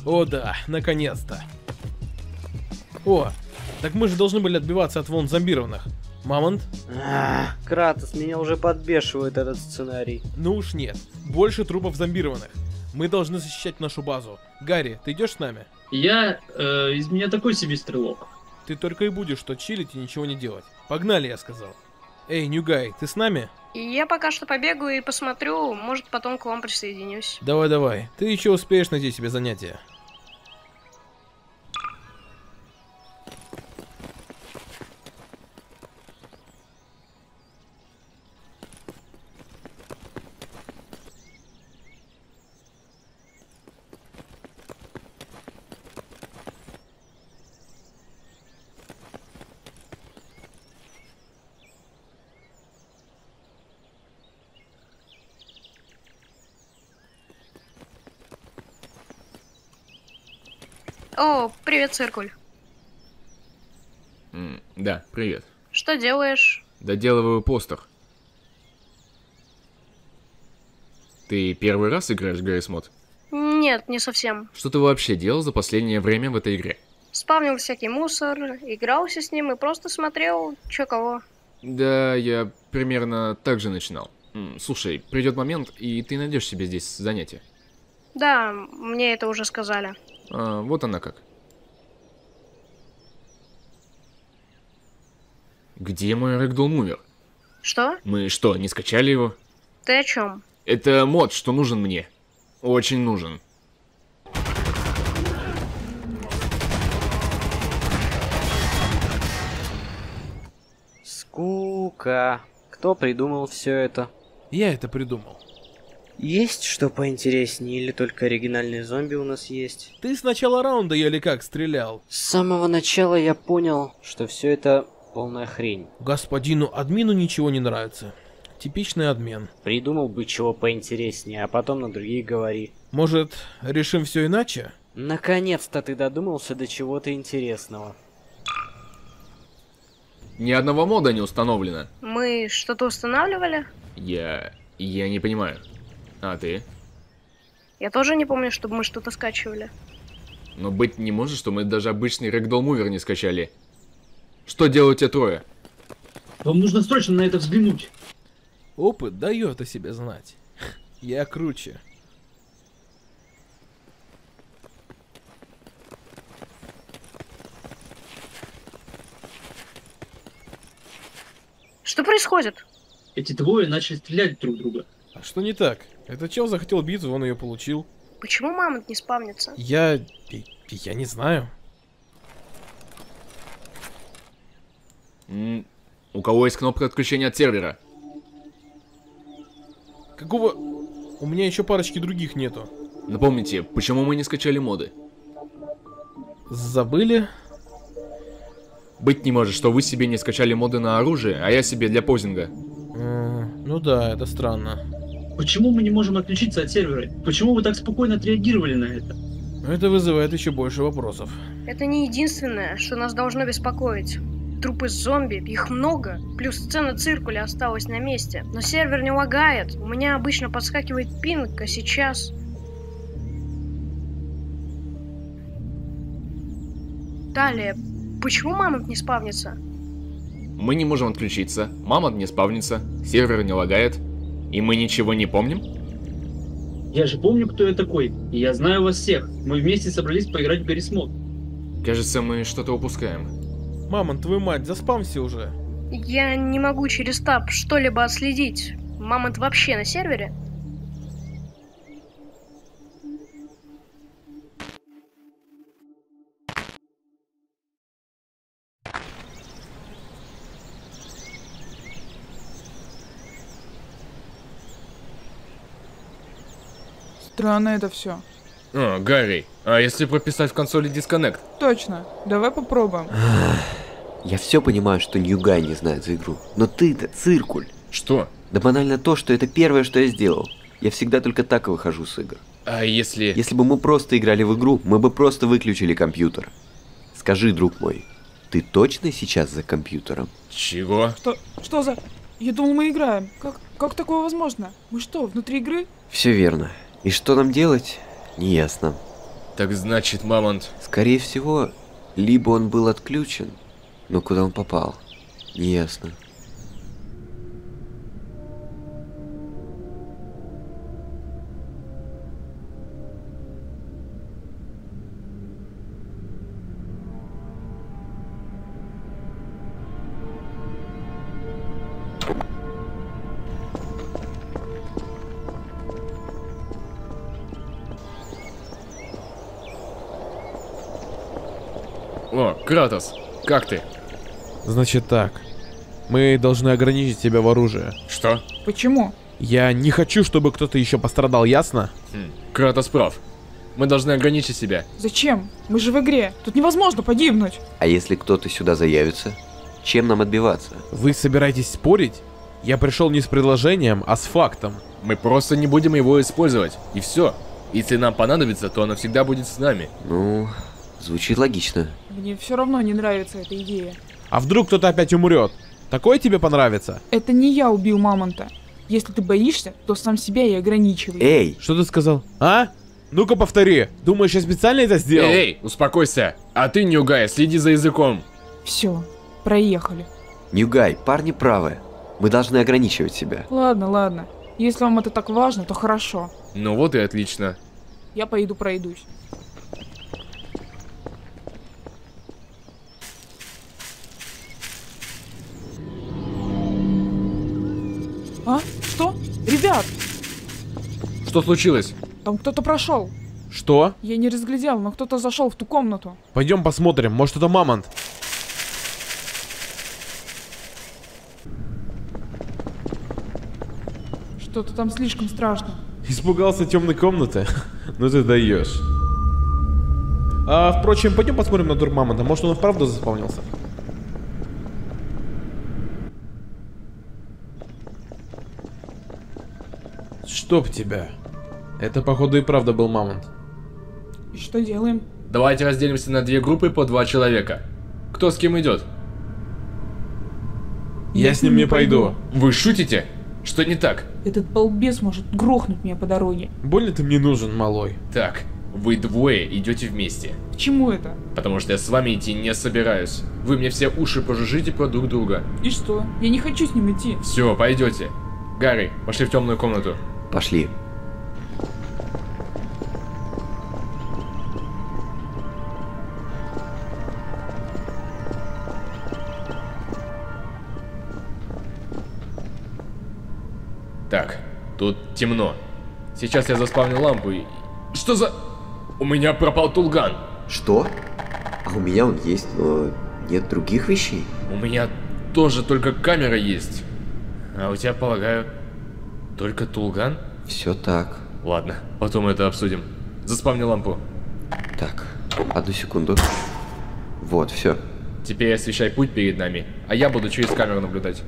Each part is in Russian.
О да, наконец-то. О, так мы же должны были отбиваться от волн зомбированных. Мамонт? Кратос, меня уже подбешивает этот сценарий. Ну уж нет, больше трупов зомбированных. Мы должны защищать нашу базу. Гарри, ты идешь с нами? Из меня такой себе стрелок. Ты только и будешь что чилить и ничего не делать. Погнали, я сказал. Эй, Ньюгай, ты с нами? Я пока что побегаю и посмотрю, может потом к вам присоединюсь. Давай, ты еще успеешь найти себе занятие. О, привет, Циркуль. Да, привет. Что делаешь? Доделываю постер. Ты первый раз играешь в Garry's Mod? Нет, не совсем. Что ты вообще делал за последнее время в этой игре? Спавнил всякий мусор, игрался с ним и просто смотрел, чё кого. Да, я примерно так же начинал. Слушай, придет момент, и ты найдешь себе здесь занятие. Да, мне это уже сказали. Вот она как. Где мой Ragdoll Mover? Что? Мы что, не скачали его? Ты о чем? Это мод, что нужен мне. Очень нужен. Скука. Кто придумал все это? Я это придумал. Есть что поинтереснее или только оригинальные зомби у нас есть? Ты с начала раунда еле как стрелял. С самого начала я понял, что все это полная хрень. Господину админу ничего не нравится. Типичный адмен. Придумал бы чего поинтереснее, а потом на другие говори. Может, решим все иначе? Наконец-то ты додумался до чего-то интересного. Ни одного мода не установлено. Мы что-то устанавливали? Я не понимаю. А ты? Я тоже не помню, чтобы мы что-то скачивали. Но быть не может, что мы даже обычный Ragdoll Mover не скачали. Что делают те трое? Вам нужно срочно на это взглянуть. Опыт дает о себе знать. Я круче. Что происходит? Эти двое начали стрелять друг в друга. А что не так? Этот чел захотел битву, он ее получил. Почему мамонт не спавнится? Я не знаю. У кого есть кнопка отключения от сервера? Какого... У меня еще парочки других нету. Напомните, почему мы не скачали моды? Забыли? Быть не может, что вы себе не скачали моды на оружие, а я себе для позинга. Ну да, это странно. Почему мы не можем отключиться от сервера? Почему вы так спокойно отреагировали на это? Это вызывает еще больше вопросов. Это не единственное, что нас должно беспокоить. Трупы зомби, их много, плюс сцена циркуля осталась на месте. Но сервер не лагает, у меня обычно подскакивает пинг, а сейчас... Далее, почему мамонт не спавнится? Мы не можем отключиться, мамонт не спавнится, сервер не лагает, и мы ничего не помним? Я же помню, кто я такой, и я знаю вас всех. Мы вместе собрались поиграть в Garry's Mod. Кажется, мы что-то упускаем. Мамонт, твою мать, заспамся уже. Я не могу через таб что-либо отследить. Мамонт вообще на сервере? Странно это все. Гарри, а если прописать в консоли Disconnect? Точно. Давай попробуем. Я все понимаю, что Ньюгай не знает за игру. Но ты-то циркуль. Что? Да банально то, что это первое, что я сделал. Я всегда только так и выхожу с игр. А если... Если бы мы просто играли в игру, мы бы просто выключили компьютер. Скажи, друг мой, ты точно сейчас за компьютером? Чего? Что за... Я думал, мы играем. Как такое возможно? Мы что, внутри игры? Все верно. И что нам делать? Неясно. Так значит, Мамонт... Скорее всего, либо он был отключен, но куда он попал, неясно. О, Кратос, как ты? Значит так. Мы должны ограничить тебя в оружии. Что? Почему? Я не хочу, чтобы кто-то еще пострадал, ясно? Кратос прав. Мы должны ограничить себя. Зачем? Мы же в игре. Тут невозможно погибнуть. А если кто-то сюда заявится, чем нам отбиваться? Вы собираетесь спорить? Я пришел не с предложением, а с фактом. Мы просто не будем его использовать. И все. Если нам понадобится, то оно всегда будет с нами. Ну, звучит логично. Мне все равно не нравится эта идея. А вдруг кто-то опять умрет? Такое тебе понравится? Это не я убил Мамонта. Если ты боишься, то сам себя и ограничивай. Эй! Что ты сказал? А? Ну-ка повтори. Думаешь, я специально это сделал? Эй, успокойся. А ты, Ньюгай, следи за языком. Все, проехали. Ньюгай, парни правы. Мы должны ограничивать себя. Ладно, ладно. Если вам это так важно, то хорошо. Ну вот и отлично. Я пойду пройдусь. А? Что? Ребят, Что случилось? там кто-то прошел. Что? Я не разглядел, но кто-то зашел в ту комнату. Пойдем посмотрим, может это Мамонт. Что-то там слишком страшно. Испугался темной комнаты? Ну ты даешь. А, впрочем, пойдем посмотрим на труп Мамонта. Может он и вправду заспавнился. Чтоб тебя. Это, походу, и правда был Мамонт. И что делаем? Давайте разделимся на две группы по 2 человека. Кто с кем идет? Я с ним не пойду. Вы шутите? Что не так? Этот балбес может грохнуть меня по дороге. Больно ты мне нужен, малой. Так, вы двое идете вместе. К чему это? Потому что я с вами идти не собираюсь. Вы мне все уши пожужжите про друг друга. И что? Я не хочу с ним идти. Все, пойдете. Гарри, пошли в темную комнату. Пошли. Так, тут темно. Сейчас я заспавню лампу и... Что за... У меня пропал тулган. Что? А у меня он есть, но нет других вещей. У меня тоже только камера есть. А у тебя, полагаю, только тулган? Все так. Ладно, потом это обсудим. Заспавни лампу. Так, одну секунду. Вот, все. Теперь освещай путь перед нами, а я буду через камеру наблюдать.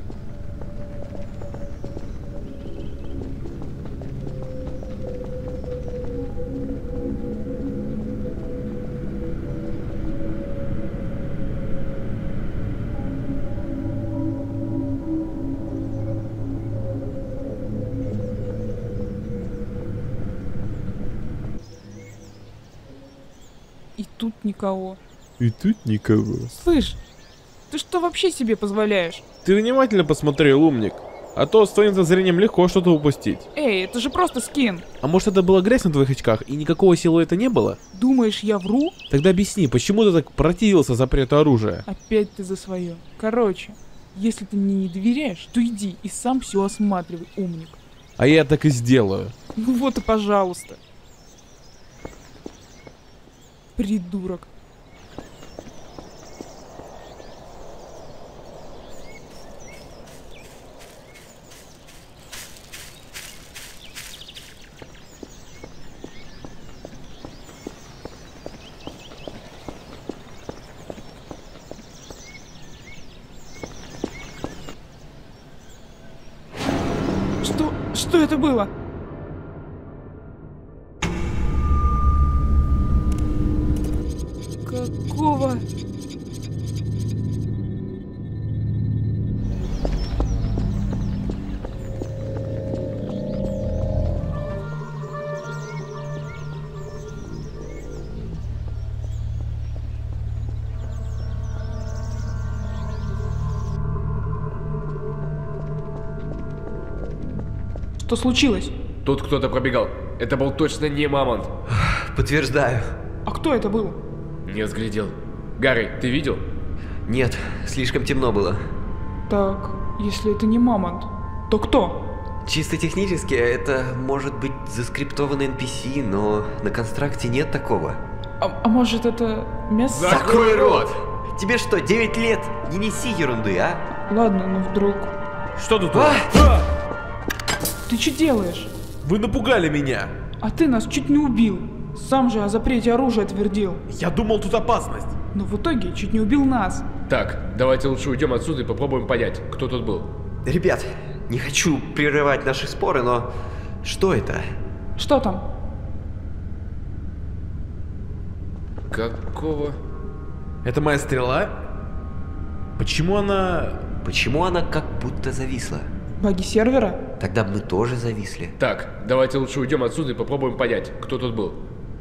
И тут никого. И тут никого. Слышь, ты что вообще себе позволяешь? Ты внимательно посмотри, умник. А то с твоим зрением легко что-то упустить. Эй, это же просто скин. А может это была грязь на твоих очках и никакого силуэта не было? Думаешь, я вру? Тогда объясни, почему ты так противился запрету оружия? Опять ты за свое. Короче, если ты мне не доверяешь, то иди и сам все осматривай, умник. А я так и сделаю. Ну вот и пожалуйста. Придурок. Что это было? Какого? Что случилось? Тут кто-то пробегал. Это был точно не мамонт. Подтверждаю. А кто это был? Не разглядел. Гарри, ты видел? Нет, слишком темно было. Так, если это не мамонт, то кто? Чисто технически это может быть заскриптованный NPC, но на констракте нет такого. А может это мясо? Закрой рот! Тебе что, 9 лет? Не неси ерунды, а? Ладно, но вдруг... Что тут? Ты что делаешь? Вы напугали меня. А ты нас чуть не убил. Сам же о запрете оружия твердил. Я думал, тут опасность. Но в итоге чуть не убил нас. Так, давайте лучше уйдем отсюда и попробуем понять, кто тут был. Ребят, не хочу прерывать наши споры, но... Что это? Что там? Какого? Это моя стрела? Почему она... Почему она как будто зависла? Баги сервера? Тогда бы мы тоже зависли. Так, давайте лучше уйдем отсюда и попробуем понять, кто тут был.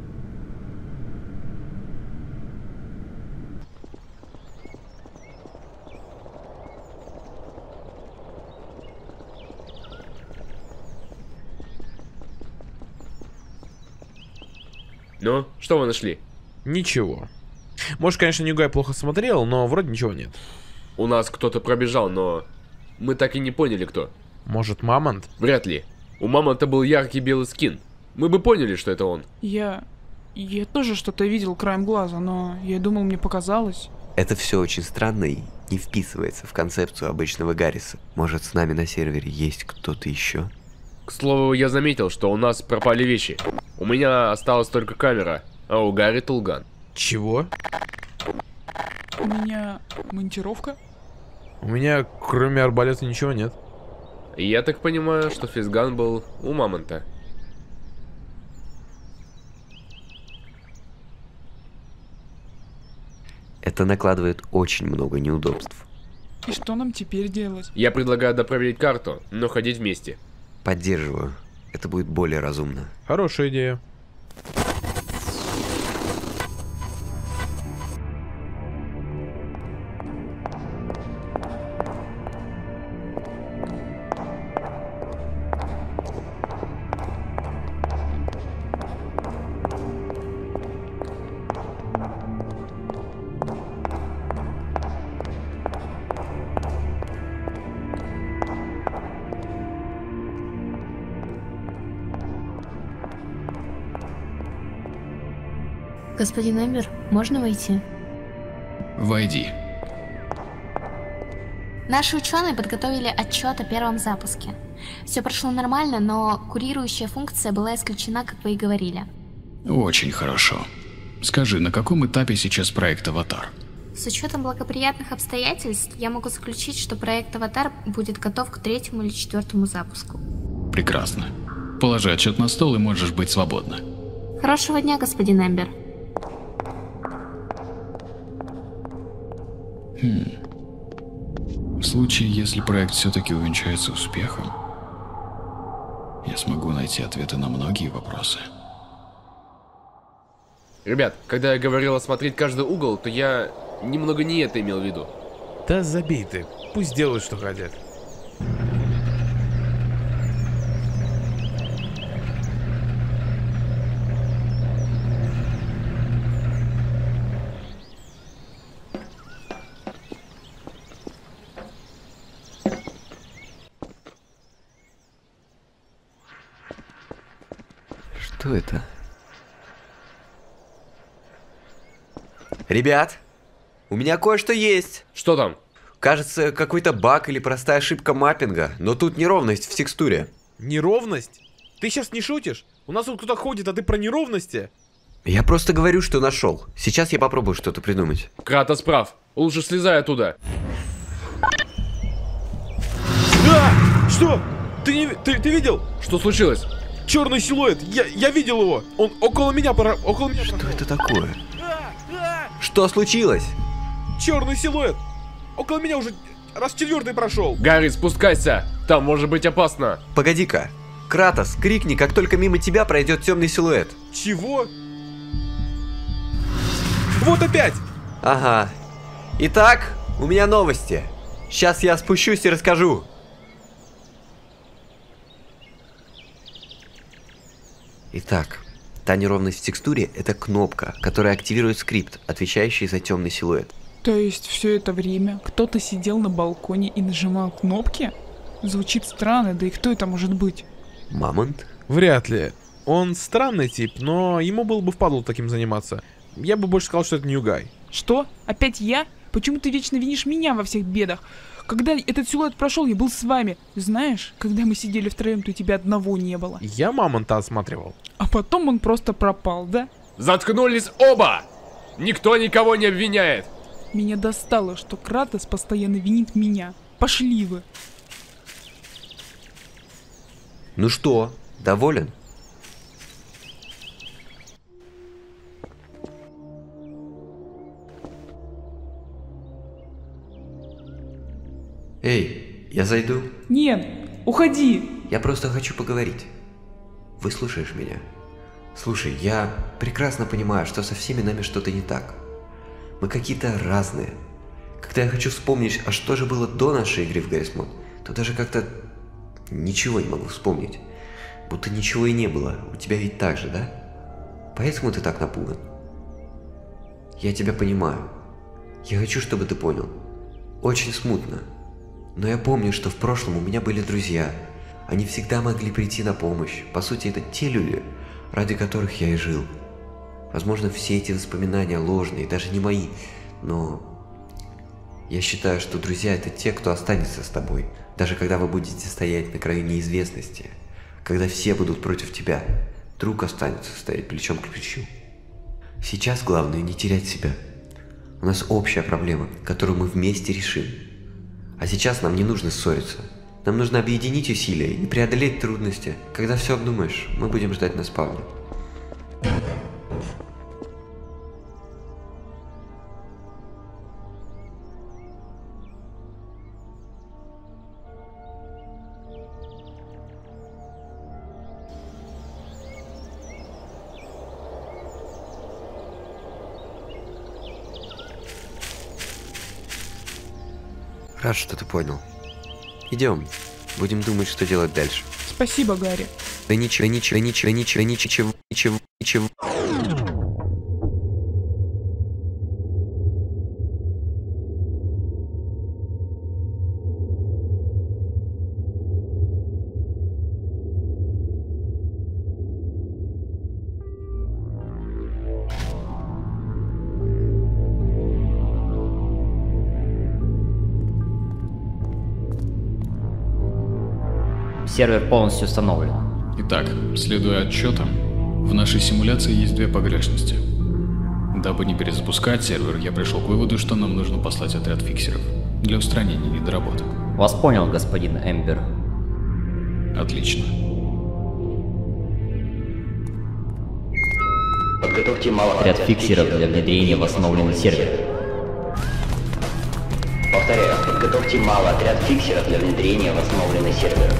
Ну, что вы нашли? Ничего. Может, конечно, Ньюгай плохо смотрел, но вроде ничего нет. У нас кто-то пробежал, но мы так и не поняли, кто. Может, мамонт? Вряд ли. У мамонта был яркий белый скин. Мы бы поняли, что это он. Я тоже что-то видел краем глаза, но я думал, мне показалось. Это все очень странно и не вписывается в концепцию обычного Гарриса. Может, с нами на сервере есть кто-то еще? К слову, я заметил, что у нас пропали вещи. У меня осталась только камера, а у Гарри тулган. Чего? У меня монтировка? У меня, кроме арбалета, ничего нет. Я так понимаю, что физган был у мамонта. Это накладывает очень много неудобств. И что нам теперь делать? Я предлагаю допроверить карту, но ходить вместе. Поддерживаю. Это будет более разумно. Хорошая идея. Господин Эмбер, можно войти? Войди. Наши ученые подготовили отчет о первом запуске. Все прошло нормально, но курирующая функция была исключена, как вы и говорили. Очень хорошо. Скажи, на каком этапе сейчас проект «Аватар»? С учетом благоприятных обстоятельств, я могу заключить, что проект «Аватар» будет готов к 3-му или 4-му запуску. Прекрасно. Положи отчет на стол и можешь быть свободна. Хорошего дня, господин Эмбер. В случае, если проект все-таки увенчается успехом, я смогу найти ответы на многие вопросы. Ребят, когда я говорил осмотреть каждый угол, то я немного не это имел в виду. Да забей ты, пусть делают, что хотят. Что это? Ребят, у меня кое-что есть. Что там? Кажется, какой-то баг или простая ошибка маппинга, но тут неровность в текстуре. Неровность? Ты сейчас не шутишь? У нас тут кто-то ходит, а ты про неровности? Я просто говорю, что нашел. Сейчас я попробую что-то придумать. Кратос прав. Лучше слезай оттуда. Да! Что? Ты видел? Что случилось? Черный силуэт! Я видел его! Он около меня Что это такое? Что случилось? Черный силуэт! Около меня уже раз 4-й прошел! Гарри, спускайся! Там может быть опасно! Погоди-ка. Кратос, крикни, как только мимо тебя пройдет темный силуэт. Чего? Вот опять! Ага. Итак, у меня новости. Сейчас я спущусь и расскажу. Итак, та неровность в текстуре — это кнопка, которая активирует скрипт, отвечающий за темный силуэт. То есть все это время кто-то сидел на балконе и нажимал кнопки? Звучит странно, да и кто это может быть? Мамонт? Вряд ли. Он странный тип, но ему было бы впадло таким заниматься. Я бы больше сказал, что это Ньюгай. Что? Опять я? Почему ты вечно винишь меня во всех бедах? Когда этот силуэт прошел, я был с вами. Знаешь, когда мы сидели втроем, то тебя одного не было. Я Мамонта осматривал. А потом он просто пропал, да? Заткнулись оба! Никто никого не обвиняет! Меня достало, что Кратос постоянно винит меня. Пошли вы. Ну что, доволен? Эй, я зайду? Нет, уходи. Я просто хочу поговорить. Выслушаешь меня? Слушай, я прекрасно понимаю, что со всеми нами что-то не так. Мы какие-то разные. Когда я хочу вспомнить, а что же было до нашей игры в Гаррис Мод, то даже как-то ничего не могу вспомнить. Будто ничего и не было. У тебя ведь так же, да? Поэтому ты так напуган. Я тебя понимаю. Я хочу, чтобы ты понял. Очень смутно. Но я помню, что в прошлом у меня были друзья. Они всегда могли прийти на помощь. По сути, это те люди, ради которых я и жил. Возможно, все эти воспоминания ложные, даже не мои. Но я считаю, что друзья — это те, кто останется с тобой. Даже когда вы будете стоять на краю неизвестности. Когда все будут против тебя, друг останется стоять плечом к плечу. Сейчас главное не терять себя. У нас общая проблема, которую мы вместе решим. А сейчас нам не нужно ссориться. Нам нужно объединить усилия и преодолеть трудности. Когда все обдумаешь, мы будем ждать на спавне. Рад, что ты понял. Идем. Будем думать, что делать дальше. Спасибо, Гарри. Да ничего. Сервер полностью установлен. Итак, следуя отчетам, в нашей симуляции есть две погрешности. Дабы не перезапускать сервер, я пришел к выводу, что нам нужно послать отряд фиксеров для устранения недоработок. Вас понял, господин Эмбер. Отлично. Подготовьте малый отряд фиксеров для внедрения в основленный сервер. Повторяю, подготовьте малый отряд фиксеров для внедрения в основленный сервер.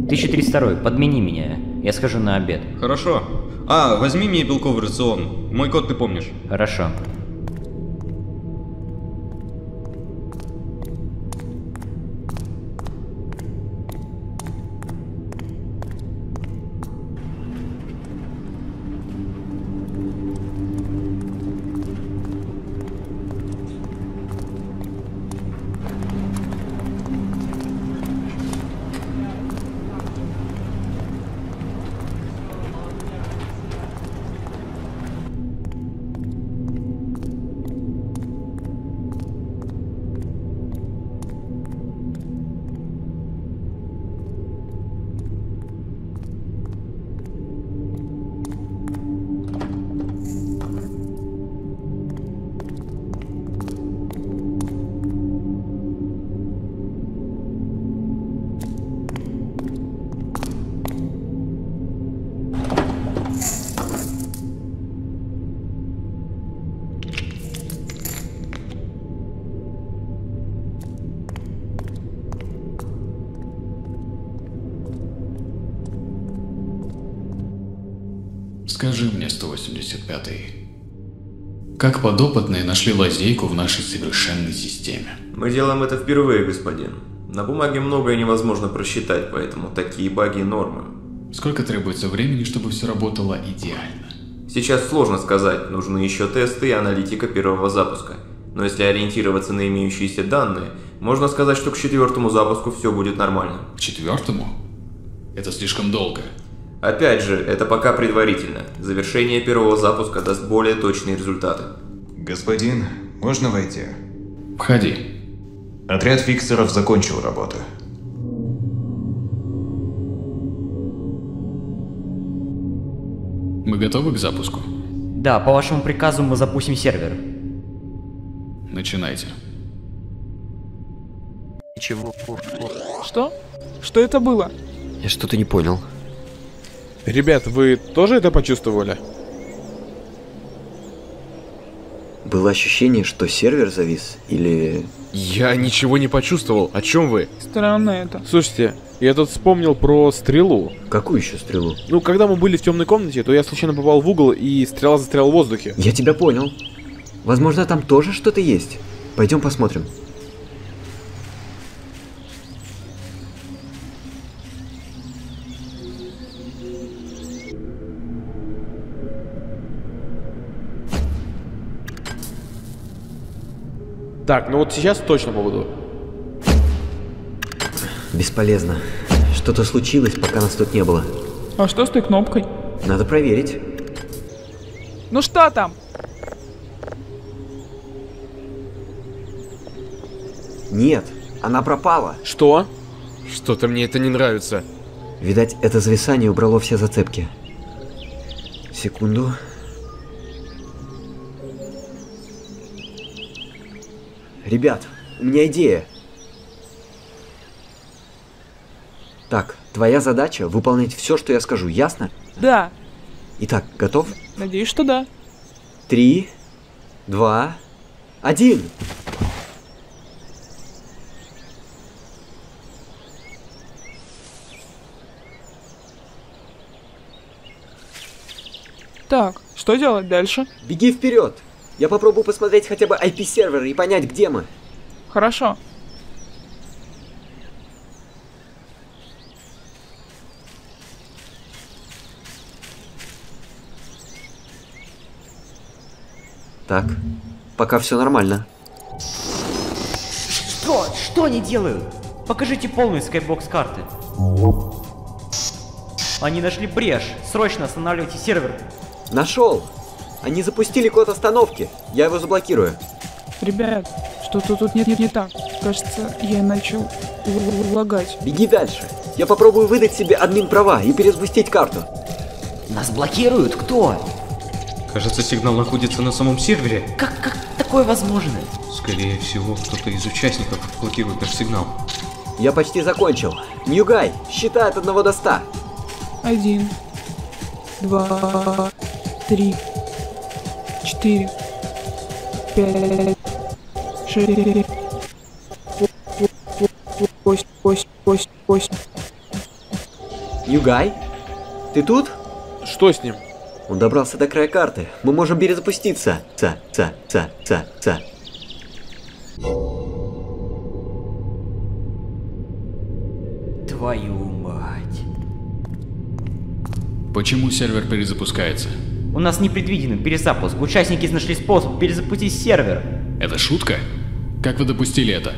1302, подмени меня. Я схожу на обед. Хорошо. Возьми мне белковый рацион. Мой код ты помнишь. Хорошо. Скажи мне, 185-й, как подопытные нашли лазейку в нашей совершенной системе? Мы делаем это впервые, господин. На бумаге многое невозможно просчитать, поэтому такие баги нормы. Сколько требуется времени, чтобы все работало идеально? Сейчас сложно сказать, нужны еще тесты и аналитика первого запуска. Но если ориентироваться на имеющиеся данные, можно сказать, что к 4-му запуску все будет нормально. К 4-му? Это слишком долго. Опять же, это пока предварительно. Завершение первого запуска даст более точные результаты. Господин, можно войти? Входи. Отряд фиксеров закончил работу. Мы готовы к запуску? Да, по вашему приказу мы запустим сервер. Начинайте. Ничего. Что? Что это было? Я что-то не понял. Ребят, вы тоже это почувствовали? Было ощущение, что сервер завис, или... Я ничего не почувствовал. О чем вы? Странно это. Слушайте, я тут вспомнил про стрелу. Какую еще стрелу? Ну, когда мы были в темной комнате, то я случайно попал в угол, и стрела застряла в воздухе. Я тебя понял. Возможно, там тоже что-то есть. Пойдем посмотрим. Так, ну вот сейчас точно поводу. Бесполезно. Что-то случилось, пока нас тут не было. А что с той кнопкой? Надо проверить. Ну что там? Нет, она пропала. Что? Что-то мне это не нравится. Видать, это зависание убрало все зацепки. Секунду. Ребят, у меня идея. Так, твоя задача выполнять все, что я скажу, ясно? Да. Итак, готов? Надеюсь, что да. 3, 2, 1. Так, что делать дальше? Беги вперед! Я попробую посмотреть хотя бы IP-сервер и понять, где мы. Хорошо. Так, пока все нормально. Что? Что они делают? Покажите полную скайбокс карты. Они нашли брешь. Срочно останавливайте сервер. Нашел! Они запустили код остановки. Я его заблокирую. Ребят, что-то тут не так. Кажется, я начал лагать. Беги дальше. Я попробую выдать себе админ права и перезапустить карту. Нас блокируют? Кто? Кажется, сигнал находится на самом сервере. Как такое возможно? Скорее всего, кто-то из участников блокирует наш сигнал. Я почти закончил. Ньюгай, считай от 1 до 100. 1, 2, 3, 4, 5, 6, 8, 8, 8, 8, Ньюгай? Ты тут? Что с ним? Он добрался до края карты. Мы можем перезапуститься. Твою мать. Почему сервер перезапускается? У нас непредвиденный перезапуск. Участники нашли способ перезапустить сервер. Это шутка? Как вы допустили это?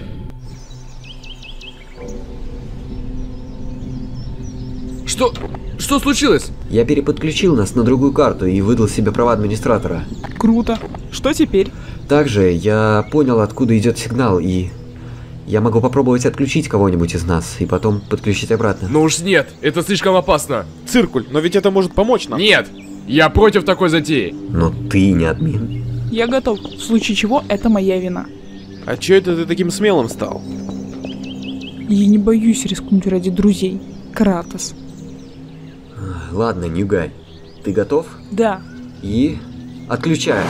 Что случилось? Я переподключил нас на другую карту и выдал себе права администратора. Круто. Что теперь? Также я понял, откуда идет сигнал, и я могу попробовать отключить кого-нибудь из нас и потом подключить обратно. Ну уж нет, это слишком опасно. Циркуль, но ведь это может помочь нам. Нет, я против такой затеи. Но ты не админ. Я готов. В случае чего, это моя вина. А чё это ты таким смелым стал? Я не боюсь рискнуть ради друзей. Кратос. Ладно, Ньюгай, ты готов? Да. И отключаю.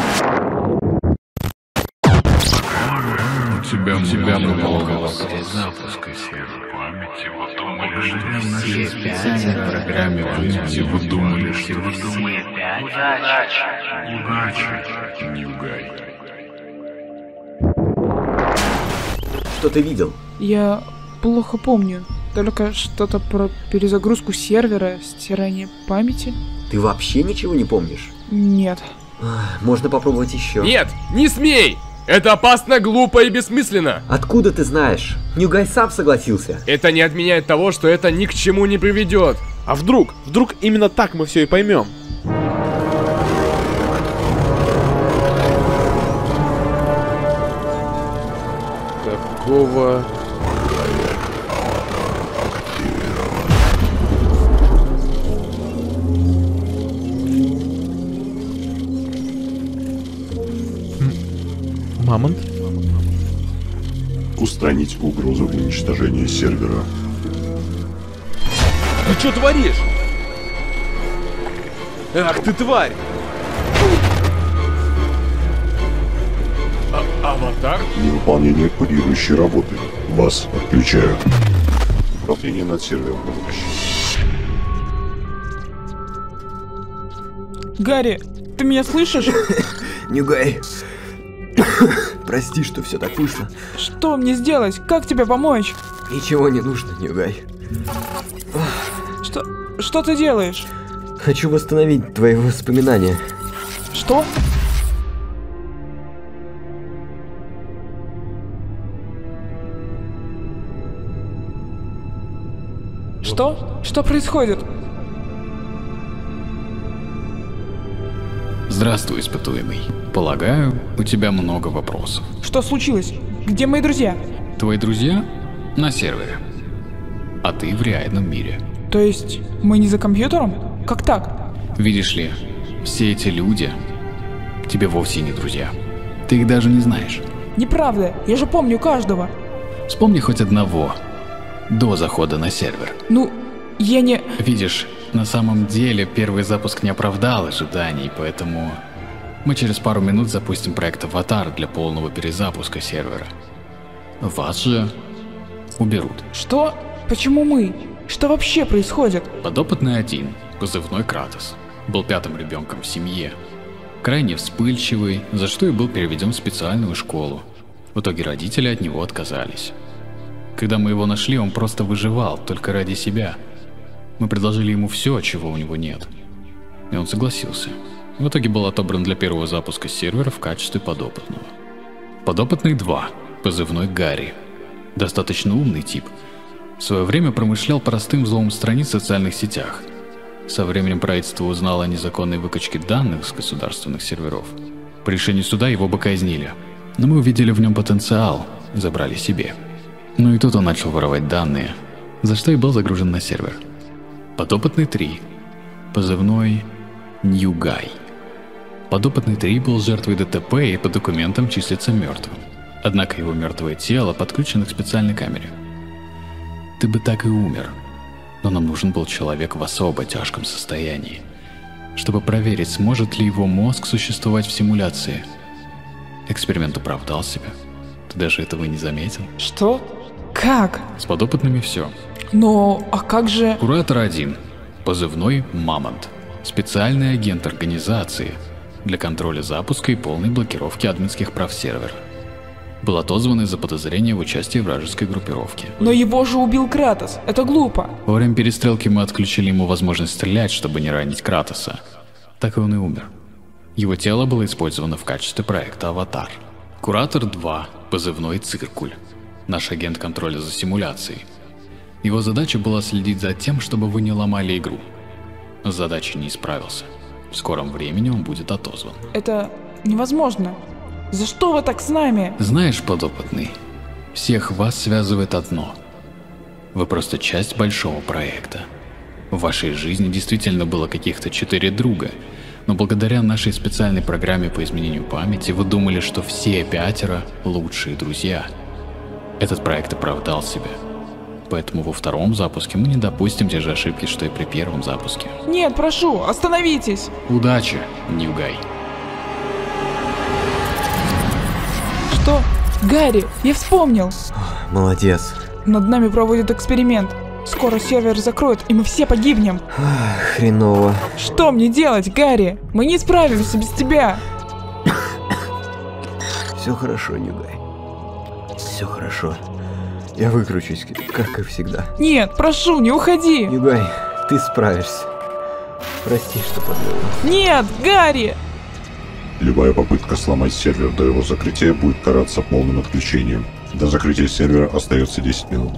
У тебя много запуска сервера памяти. Вы думали, что в нашей специальной программе вы думали, что вы думали. Удачи. Ньюгай. Что ты видел? Я плохо помню. Только что-то про перезагрузку сервера, стирание памяти. Ты вообще ничего не помнишь? Нет. Можно попробовать еще. Нет, не смей! Это опасно, глупо и бессмысленно. Откуда ты знаешь? Ньюгай сам согласился. Это не отменяет того, что это ни к чему не приведет. А вдруг именно так мы все и поймем? Какого... Мамонт? Устранить угрозу уничтожения сервера. Ты что творишь? Ах ты тварь! Аватар? Невыполнение курирующей работы. Вас отключаю. Управление над сервером прекращено. Гарри, ты меня слышишь? Ньюгай. Прости, что все так вышло. Что мне сделать? Как тебе помочь? Ничего не нужно, Ньюгай. Что ты делаешь? Хочу восстановить твои воспоминания. Что? Что? Что происходит? Здравствуй, испытуемый. Полагаю, у тебя много вопросов. Что случилось? Где мои друзья? Твои друзья на сервере, а ты в реальном мире. То есть мы не за компьютером? Как так? Видишь ли, все эти люди тебе вовсе не друзья. Ты их даже не знаешь. Неправда, я же помню каждого. Вспомни хоть одного до захода на сервер. Ну, я не... Видишь, на самом деле первый запуск не оправдал ожиданий, поэтому мы через пару минут запустим проект Аватар для полного перезапуска сервера. Вас же уберут. Что? Почему мы? Что вообще происходит? Подопытный один, позывной Кратос, был пятым ребенком в семье. Крайне вспыльчивый, за что и был переведен в специальную школу. В итоге родители от него отказались. Когда мы его нашли, он просто выживал, только ради себя. Мы предложили ему все, чего у него нет. И он согласился. В итоге был отобран для первого запуска сервера в качестве подопытного. Подопытный 2, позывной Гарри. Достаточно умный тип. В свое время промышлял простым взломом страниц в социальных сетях. Со временем правительство узнало о незаконной выкачке данных с государственных серверов. По решению суда его бы казнили. Но мы увидели в нем потенциал и забрали себе. Ну и тут он начал воровать данные, за что и был загружен на сервер. Подопытный 3, позывной Ньюгай. Подопытный 3 был жертвой ДТП и по документам числится мертвым. Однако его мертвое тело подключено к специальной камере. Ты бы так и умер, но нам нужен был человек в особо тяжком состоянии, чтобы проверить, сможет ли его мозг существовать в симуляции. Эксперимент оправдал себя. Ты даже этого не заметил. Что? Как? С подопытными все. Но, а как же... Куратор 1, позывной «Мамонт». Специальный агент организации для контроля запуска и полной блокировки админских прав сервера. Был отозван из-за подозрения в участии вражеской группировки. Но его же убил Кратос. Это глупо. Во время перестрелки мы отключили ему возможность стрелять, чтобы не ранить Кратоса. Так и он и умер. Его тело было использовано в качестве проекта «Аватар». Куратор 2, позывной «Циркуль». Наш агент контроля за симуляцией. Его задача была следить за тем, чтобы вы не ломали игру. С задачей не справился. В скором времени он будет отозван. Это невозможно. За что вы так с нами? Знаешь, подопытный, всех вас связывает одно. Вы просто часть большого проекта. В вашей жизни действительно было каких-то 4 друга, но благодаря нашей специальной программе по изменению памяти вы думали, что все 5 лучшие друзья. Этот проект оправдал себя. Поэтому во втором запуске мы не допустим те же ошибки, что и при первом запуске. Нет, прошу, остановитесь. Удачи, Ньюгай. Что? Гарри, я вспомнил. Молодец. Над нами проводят эксперимент. Скоро сервер закроют, и мы все погибнем. Хреново. Что мне делать, Гарри? Мы не справимся без тебя. Все хорошо, Ньюгай. Все хорошо. Я выкручусь, как и всегда. Нет, прошу, не уходи. Ньюгай, ты справишься. Прости, что подвел. Нет, Гарри! Любая попытка сломать сервер до его закрытия будет караться полным отключением. До закрытия сервера остается 10 минут.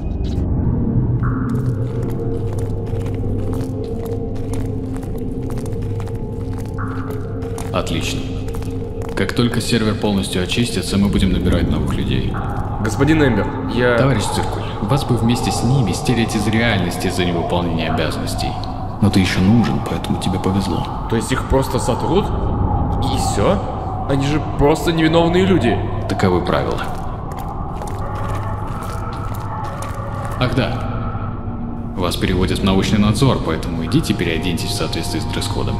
Отлично. Как только сервер полностью очистится, мы будем набирать новых людей. Господин Эмбер, я... Товарищ Циркуль, вас бы вместе с ними стереть из реальности за невыполнение обязанностей. Но ты еще нужен, поэтому тебе повезло. То есть их просто сотрут? И все? Они же просто невиновные люди. Таковы правила. Ах да. Вас переводят в научный надзор, поэтому идите переоденьтесь в соответствии с дресс-кодом.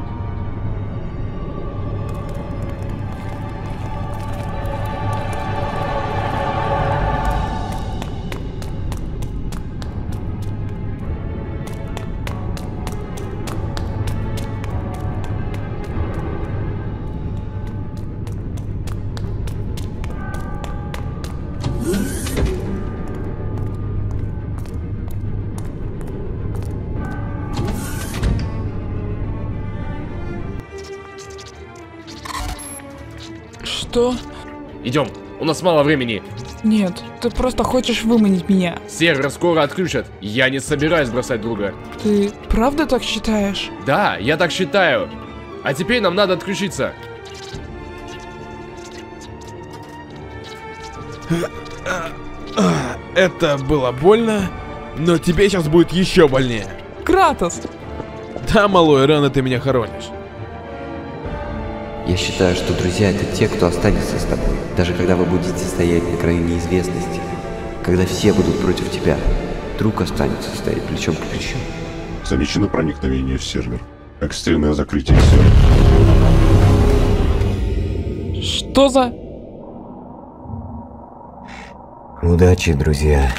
Что? Идем, у нас мало времени. Нет, ты просто хочешь выманить меня. Сервер скоро отключат. Я не собираюсь бросать друга. Ты правда так считаешь? Да, я так считаю. А теперь нам надо отключиться. Это было больно, но тебе сейчас будет еще больнее. Кратос! Да, малой, рано ты меня хоронишь. Я считаю, что друзья — это те, кто останется с тобой, даже когда вы будете стоять на краю неизвестности. Когда все будут против тебя, друг останется стоять плечом к плечу. Замечено проникновение в сервер. Экстренное закрытие сервера. Что за... Удачи, друзья.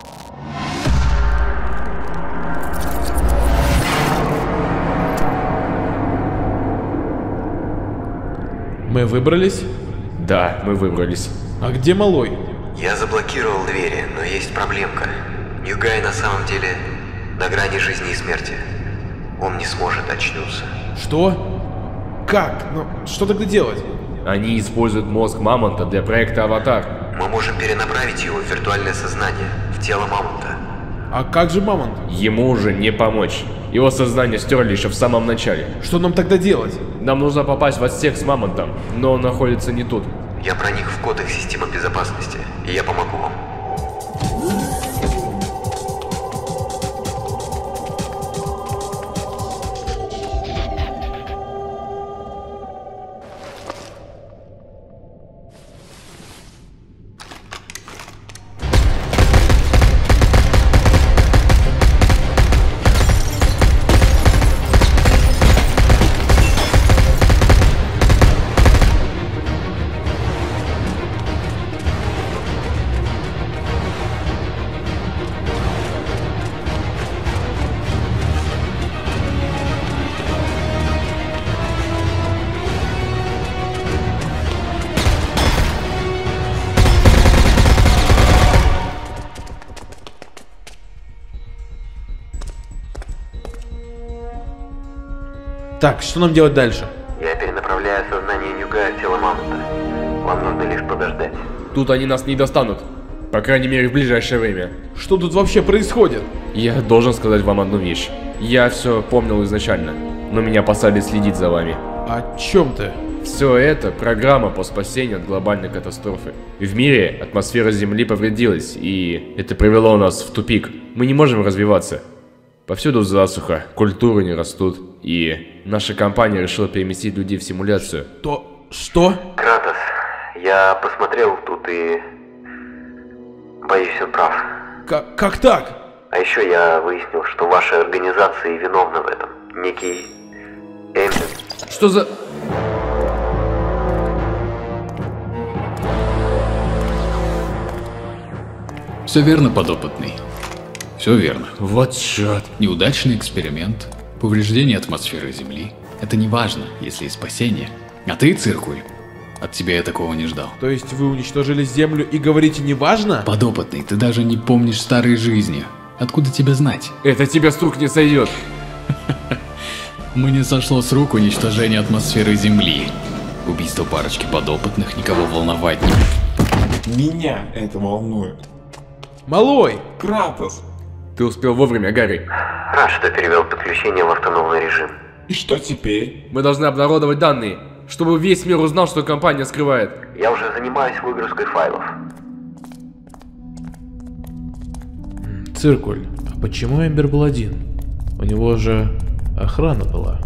Мы выбрались? Да, мы выбрались. А где малой? Я заблокировал двери, но есть проблемка. Ньюгай на самом деле на грани жизни и смерти. Он не сможет очнуться. Что? Как? Ну, что тогда делать? Они используют мозг Мамонта для проекта «Аватар». Мы можем перенаправить его в виртуальное сознание, в тело Мамонта. А как же Мамонт? Ему уже не помочь. Его сознание стерли еще в самом начале. Что нам тогда делать? Нам нужно попасть в отсек с Мамонтом, но он находится не тут. Я проник в код их системы безопасности, и я помогу вам. Так, что нам делать дальше? Я перенаправляю сознание Нюгая в тело Мамонта. Вам нужно лишь подождать. Тут они нас не достанут. По крайней мере, в ближайшее время. Что тут вообще происходит? Я должен сказать вам одну вещь. Я все помнил изначально, но меня посадили следить за вами. О чем ты? Все это программа по спасению от глобальной катастрофы. В мире атмосфера Земли повредилась, и это привело нас в тупик. Мы не можем развиваться. Повсюду засуха, культуры не растут, и наша компания решила переместить людей в симуляцию. Что? Кратос, я посмотрел тут и... боюсь, он прав. Как так? А еще я выяснил, что ваша организация виновна в этом. Некий... Эмбин. Что за... Все верно, подопытный. Все верно. Вот черт. Неудачный эксперимент, повреждение атмосферы Земли. Это не важно, если и спасение. А ты, Циркуль, от тебя я такого не ждал. То есть вы уничтожили Землю и говорите не важно? Подопытный, ты даже не помнишь старой жизни. Откуда тебе знать? Это тебе с рук не сойдет. Мне сошло с рук уничтожение атмосферы Земли. Убийство парочки подопытных никого волновать не будет. Меня это волнует. Малой! Кратос! Ты успел вовремя, Гарри. Рад, что перевел подключение в автономный режим. И что теперь? Мы должны обнародовать данные, чтобы весь мир узнал, что компания скрывает. Я уже занимаюсь выгрузкой файлов. Циркуль, а почему Эмбер был один? У него же охрана была.